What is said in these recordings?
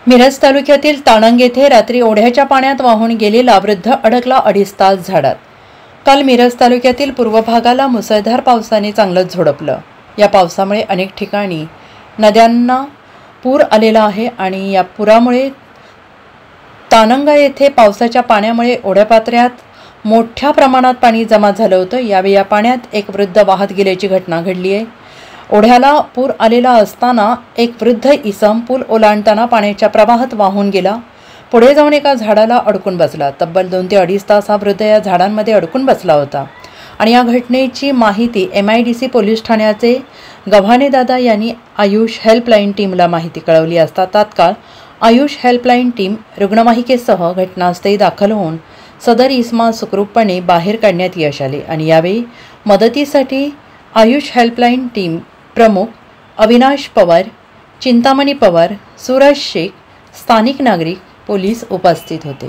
मिरज तालुक्यातील ताणंग येथे रात्री ओढ्याच्या पाण्यात वाहून गेलेला वृद्ध अडकला 2.5 तास झाडात। काल मिरज तालुक्यातील पूर्व भागाला मुसळधार पावसाने चांगलंच झोडपलं। या पावसामुळे अनेक ठिकाणी नद्यांना पूर आलेला आहे आणि या पुरामुळे ताणंग येथे पावसाच्या पाण्यामुळे ओढ्यापात्रात मोठ्या प्रमाणात पाणी जमा झालं होतं। यावेळी या पाण्यात एक वृद्ध वाहत गेल्याची घटना घडली आहे। ओढ्याला पूर आलेला असताना एक वृद्ध इसम पूल ओलांडताना पाण्याच्या प्रवाहात वाहून गेला। पुढे जाऊन एका झाडाला अडकून बसला। तब्बल 2 ते 2.5 तास हा वृद्ध या झाडांमध्ये अडकून बसला होता आणि या घटनेची माहिती MIDC पोलीस ठाण्याचे गव्हाणे दादा यांनी आयुष हेल्पलाईन टीमला माहिती कळवली असता तात्काळ आयुष हेल्पलाईन टीम रुग्णवाहिकेसह घटनास्थळी दाखल होऊन सदर इसमा सुखरूपपणे बाहेर काढण्यात यश आले आणि यावेळी मदतीसाठी आयुष हेल्पलाईन टीम प्रमुख अविनाश पवार, चिंतामणी पवार, सूरज शेख, स्थानिक नागरिक, पोलीस उपस्थित होते।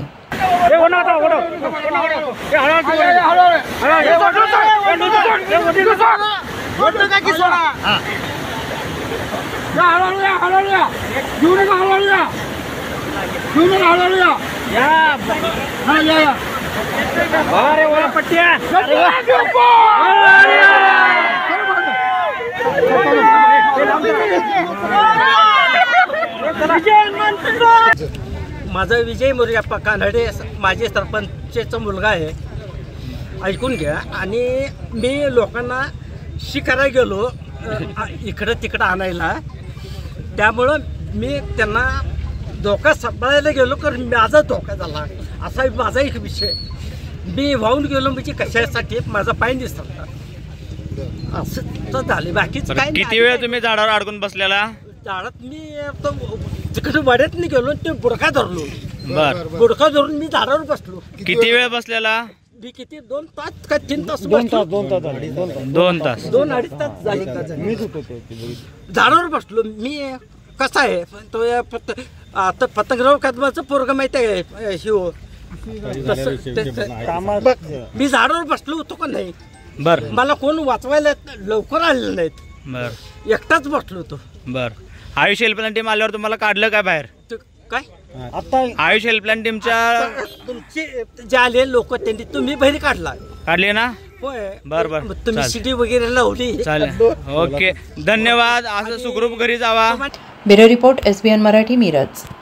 माझा विजय मोरप्पा कानडे माझे सरपंचचा मुलगा आहे, ऐकून घ्या। आणि मी लोकांना शिकायला गेलो इकडं तिकडं आणायला, त्यामुळं मी त्यांना धोका सांभाळायला गेलो कारण माझा धोका झाला असा माझा एक विषय। मी वाहून गेलो म्हणजे कशासाठी माझा पाय दिसला असं झाले, बाकीच काय। किती वेळ तुम्ही झाडावर अडकून बसलेला? झाडात मी तिकडे वाड्यात नाही गेलो, ते बुडका धरलो। बर, बुडका धरून मी झाडावर बसलो। किती वेळ बसलेला? मी किती 2 तास का 3 तास? 2 तास 2-2.5 तास झाले झाडावर बसलो मी। कसं आहे तो आता पतंगराव कदमाचं पोरग माहिती आहे शिव, मी झाडावर बसलो होतो का नाही। बर, मला कोण वाचवायला लवकर आलेलं नाहीत, बर एकटाच बसलो होतो। बर, आयुष हेल्पलाईन टीम आल्यावर तुम्हाला काढलं काय बाहेर? काय आता आयुष हेल्पलाईन टीमच्या तुमचे जे आले लोक त्यांनी तुम्ही बाहेर काढले ना? होय, बर बर, तुम्ही शिटी वगैरे लावली। चालेल, ओके, धन्यवाद। असं सुखरूप घरी जावा। Bureau report SBN Marathi, Miraj.